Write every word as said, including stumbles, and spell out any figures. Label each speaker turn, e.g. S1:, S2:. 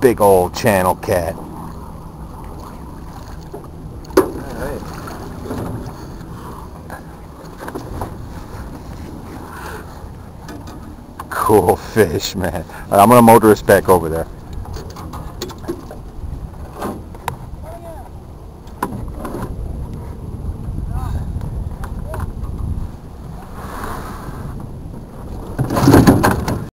S1: big old channel cat.
S2: Alright.
S1: Cool fish, man. I'm gonna motor us back over there.